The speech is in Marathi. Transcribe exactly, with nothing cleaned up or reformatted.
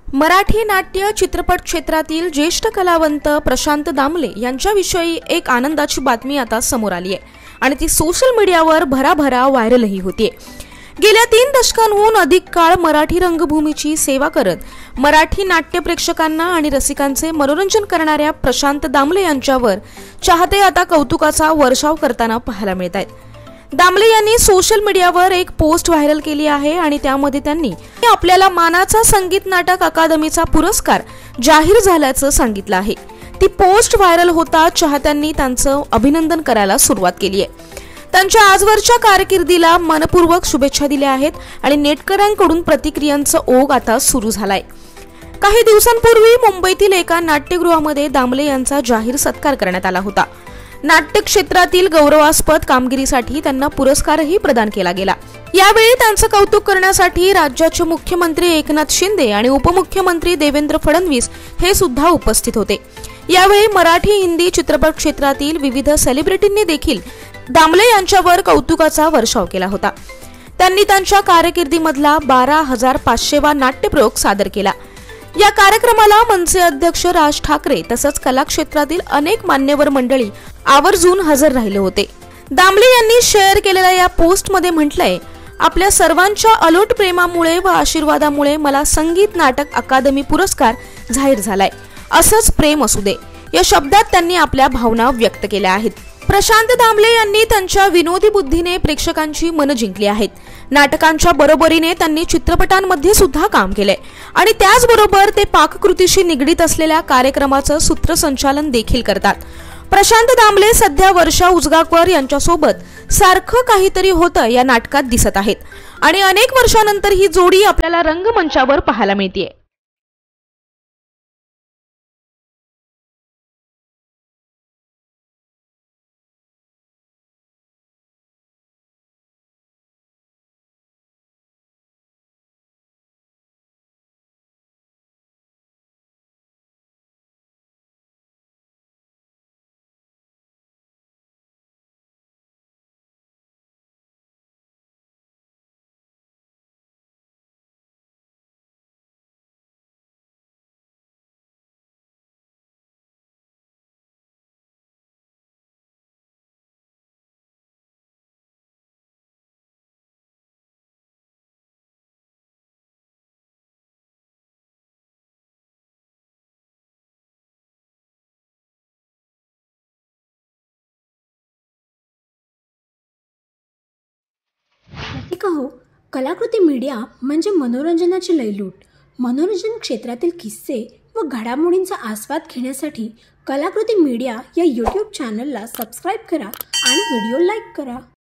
मराठी नाट्य चित्रपट क्षेत्रातील ज्येष्ठ कलावंत प्रशांत दामले यांच्याविषयी एक आनंदाची बातमी आता समोर आली आहे आणि ती सोशल मीडियावर भराभरा व्हायरलही होतीये। गेल्या तीन दशकांहून अधिक काळ मराठी रंगभूमीची सेवा करत मराठी नाट्य प्रेक्षकांना आणि रसिकांचे मनोरंजन करणाऱ्या प्रशांत दामले यांच्यावर चाहते आता कौतुकाचा वर्षाव करताना पाहायला मिळतात। दामले यांनी सोशल मीडियावर एक पोस्ट व्हायरल केली आहे आणि त्यामध्ये त्यांनी आपल्याला मानाचा संगीत नाटक अकादमीचा पुरस्कार जाहीर झाल्याचं सांगितलं आहे। ती पोस्ट व्हायरल होता चाहत्यांनी त्यांचं अभिनंदन करायला सुरुवात केली आहे। त्यांच्या आजवरच्या कारकिर्दीला मनपूर्वक शुभेच्छा दिल्या आहेत आणि नेटकऱ्यांकडून प्रतिक्रियांचा ओघ आता सुरू झालाय। काही दिवसांपूर्वी मुंबईतील एका नाट्यगृहामध्ये दामले यांचा जाहीर सत्कार करण्यात आला होता। नाट्य क्षेत्रातील गौरवास्पद कामगिरीसाठी त्यांना पुरस्कारही प्रदान केला गेला। यावेळी त्यांचं कौतुक करण्यासाठी राज्याचे मुख्यमंत्री एकनाथ शिंदे आणि उपमुख्यमंत्री देवेंद्र फडणवीस हे सुद्धा उपस्थित होते। यावेळी मराठी हिंदी चित्रपट क्षेत्रातील विविध सेलिब्रिटींनी देखील दामले यांच्यावर कौतुकाचा वर्षाव केला होता। त्यांनी त्यांच्या कारकिर्दीमधला बारा हजार पाचशे वा नाट्यप्रयोग सादर केला। या कार्यक्रमाला मनसे अध्यक्ष राज ठाकरे तसंच कला क्षेत्रातील अनेक मान्यवर मंडळी आवर्जून हजर राहिले होते। दामले यांनी शेअर केलेल्या या पोस्टमध्ये म्हटलंय, आपल्या सर्वांच्या अलोट प्रेमामुळे व आशीर्वादामुळे मला संगीत नाटक अकादमी पुरस्कार जाहीर झालाय। असंच प्रेम असू दे या शब्दात त्यांनी आपल्या भावना व्यक्त केल्या आहेत। प्रशांत दामले यांनी त्यांच्या विनोदी बुद्धीने प्रेक्षकांची मनं जिंकली आहेत। नाटकांच्या बरोबरीने त्यांनी चित्रपटांमध्ये सुद्धा काम केले आणि त्याचबरोबर ते पाककृतीशी निगडीत असलेल्या कार्यक्रमाचं सूत्रसंचालन देखील करतात। प्रशांत दामले सध्या वर्षा उजगावकर यांच्यासोबत सारखं काहीतरी होतं या नाटकात दिसत आहेत आणि अनेक वर्षानंतर ही जोडी आपल्याला रंगमंचावर पाहायला मिळतेय। कहो कलाकृती मीडिया म्हणजे मनोरंजनाची लयलूट। मनोरंजन क्षेत्रातील किस्से व घडामोडींचा आस्वाद घेण्यासाठी कलाकृती मीडिया या यूट्यूब चॅनलला सबस्क्राईब करा आणि व्हिडिओ लाईक करा।